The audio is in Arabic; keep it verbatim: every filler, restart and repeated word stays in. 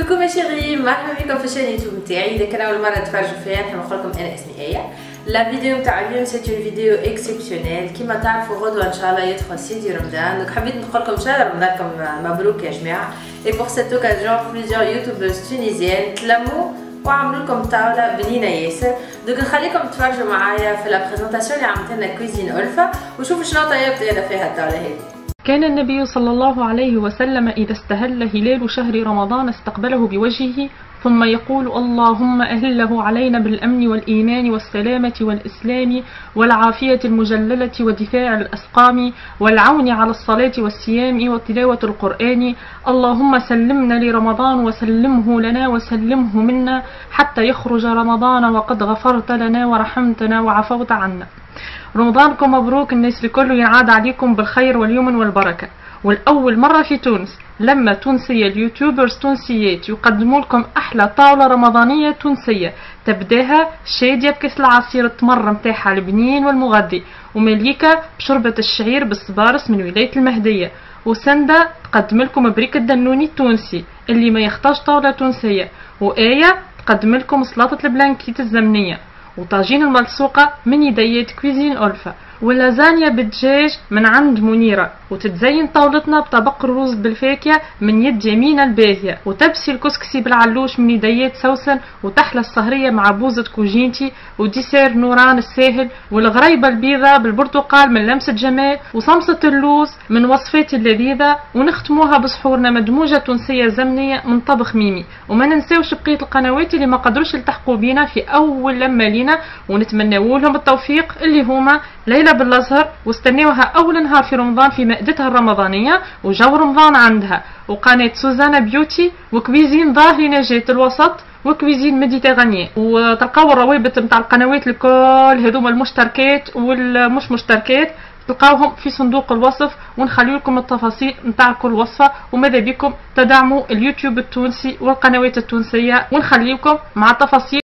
كوكو ما شيري، مرحبا بكم في الشان يوتيوب نتاعي. اذا كان اول مره تفرجوا فيا نحب نقول لكم انا اسمي ايه. لا فيديو نتاع اليوم سي اون فيديو اكسيبسيونيل. كيما تعرفوا غدوه ان شاء الله يدخل سيدي رمضان، دونك حبيت نقول لكم ان شاء الله رمضانكم مبروك يا جماعه. اي بور سيت اوكازيون بليزيور يوتيوبرز تونيزيان تلموا وعملوا لكم طاوله بنينه ياسر. دونك نخليكم تفرجوا معايا في لا بريزونطاسيون اللي عملت لنا كويزين ألفة وشوفوا شنو طيبت انا فيها الطاوله هذه. كان النبي صلى الله عليه وسلم إذا استهل هلال شهر رمضان استقبله بوجهه ثم يقول: اللهم أهله علينا بالأمن والإيمان والسلامة والإسلام والعافية المجللة ودفاع الأسقام والعون على الصلاة والصيام وتلاوة القرآن. اللهم سلمنا لرمضان وسلمه لنا وسلمه منا حتى يخرج رمضان وقد غفرت لنا ورحمتنا وعفوت عنا. رمضانكم مبروك، الناس الكل ينعاد عليكم بالخير واليمن والبركة. والأول مرة في تونس لما تونسية اليوتيوبرز تونسيات يقدموا لكم أحلى طاولة رمضانية تونسية، تبداها شادية بكاس العصير التمر متاعها البنين والمغذي، ومليكة بشربة الشعير بالصبارس من ولاية المهدية، وسندة تقدم لكم بريك الدنوني التونسي اللي ما يختارش طاولة تونسية، وآية تقدم لكم سلطة البلانكيت الزمنية، وطاجين الملصوقة من يديات كويزين ألفة، واللازانيا بالدجاج من عند منيرة، وتتزين طاولتنا بطبق الرز بالفاكهة من يد يمينة الباهية، وتبسي الكسكسي بالعلوش من يديات سوسن، وتحلى السهرية مع بوزة كوجينتي، وديسير نوران الساهل، والغريبة البيضة بالبرتقال من لمسة جمال، وصمصة اللوز من وصفات اللذيذة، ونختموها بسحورنا مدموجة تونسية زمنية من طبخ ميمي. وما ننساوش بقية القنوات اللي ما قدروش يلتحقوا بينا في أول لما لينا، ونتمنوا لهم التوفيق اللي هما ليلى بالازهر، واستناوها اول نهار في رمضان في مائدتها الرمضانيه وجو رمضان عندها، وقناه سوزانا بيوتي، وكويزين ظاهري نجاة الوسط، وكويزين ميديتيرانيين. وتلقاو الروابط نتاع القنوات الكل هذوما المشتركات والمش مشتركات تلقاوهم في صندوق الوصف، ونخلي لكم التفاصيل نتاع كل وصفه. وماذا بكم تدعموا اليوتيوب التونسي والقنوات التونسيه، ونخليكم مع التفاصيل.